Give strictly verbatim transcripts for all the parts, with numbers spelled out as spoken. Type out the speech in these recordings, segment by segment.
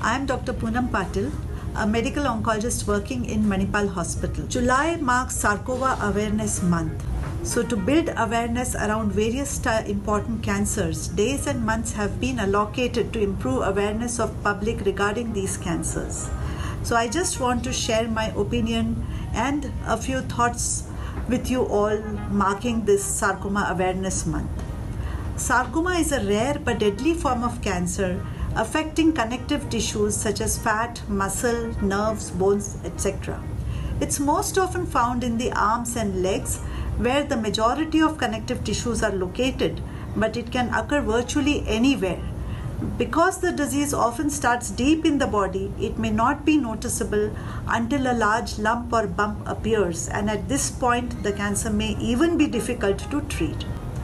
I am Doctor Poonam Patil, a medical oncologist working in Manipal Hospital. July marks Sarcoma Awareness Month. So to build awareness around various important cancers, days and months have been allocated to improve awareness of public regarding these cancers. So I just want to share my opinion and a few thoughts with you all marking this Sarcoma Awareness Month. Sarcoma is a rare but deadly form of cancer affecting connective tissues such as fat, muscle, nerves, bones, et cetera. It's most often found in the arms and legs where the majority of connective tissues are located, but it can occur virtually anywhere. Because the disease often starts deep in the body, it may not be noticeable until a large lump or bump appears, and at this point the cancer may even be difficult to treat.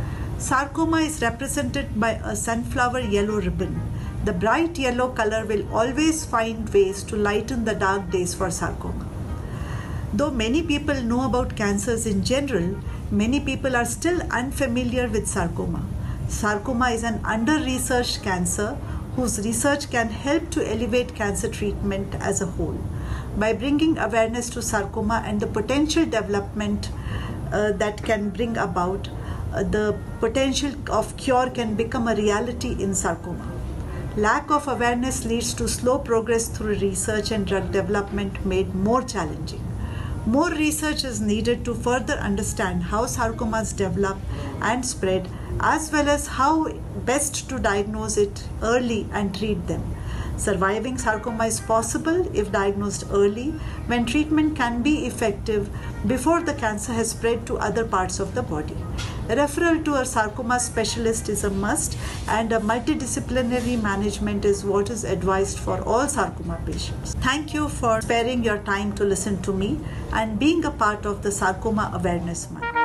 Sarcoma is represented by a sunflower yellow ribbon. The bright yellow color will always find ways to lighten the dark days for sarcoma. Though many people know about cancers in general, many people are still unfamiliar with sarcoma. Sarcoma is an under-researched cancer whose research can help to elevate cancer treatment as a whole. By bringing awareness to sarcoma and the potential development uh, that can bring about, uh, the potential of cure can become a reality in sarcoma. Lack of awareness leads to slow progress through research and drug development made more challenging. More research is needed to further understand how sarcomas develop and spread, as well as how best to diagnose it early and treat them. Surviving sarcoma is possible if diagnosed early, when treatment can be effective before the cancer has spread to other parts of the body. A referral to a sarcoma specialist is a must, and a multidisciplinary management is what is advised for all sarcoma patients. Thank you for sparing your time to listen to me and being a part of the Sarcoma Awareness Month.